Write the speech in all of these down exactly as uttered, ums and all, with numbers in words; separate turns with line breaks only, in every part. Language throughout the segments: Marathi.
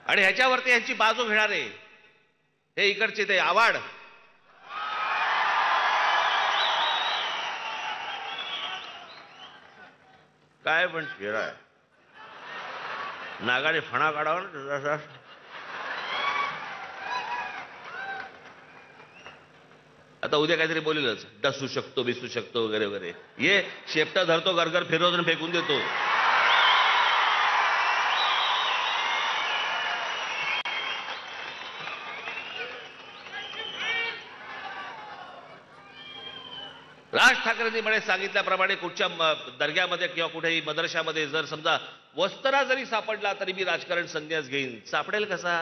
आणि ह्याच्यावरती यांची बाजू घेणारे हे इकडचे ते आवाड, काय पण चेहरा आहे, नागाने फणा काढावा ना. आता उद्या काहीतरी बोलेलच, डसू शकतो बिसू शकतो वगैरे वगैरे. ये शेपटा धरतो, गरगर फिरवतो आणि फेकून देतो. राज ठाकरेंनी म्हणे सांगितल्याप्रमाणे कुठच्या दर्ग्यामध्ये किंवा कुठेही मदरशामध्ये जर समजा वस्त्रा जरी सापडला तरी मी राजकारण संन्यास घेईन. सापडेल कसा?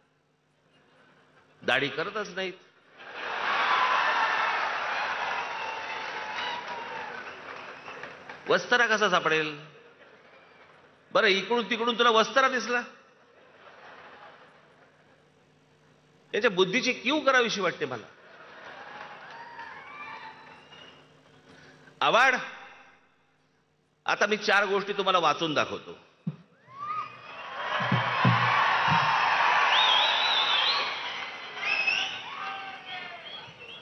दाढी करतच नाहीत. वस्त्रा कसा सापडेल? बरं, इकडून तिकडून तुला वस्त्रा दिसला? याच्या बुद्धीची कीव करावीशी वाटते मला. आवाड, आता मी चार गोष्टी तुम्हाला वाचून दाखवतो.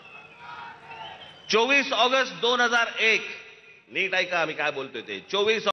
चोवीस ऑगस्ट दोन हजार एक, नीट ऐका आम्ही काय बोलतोय ते. चोवीस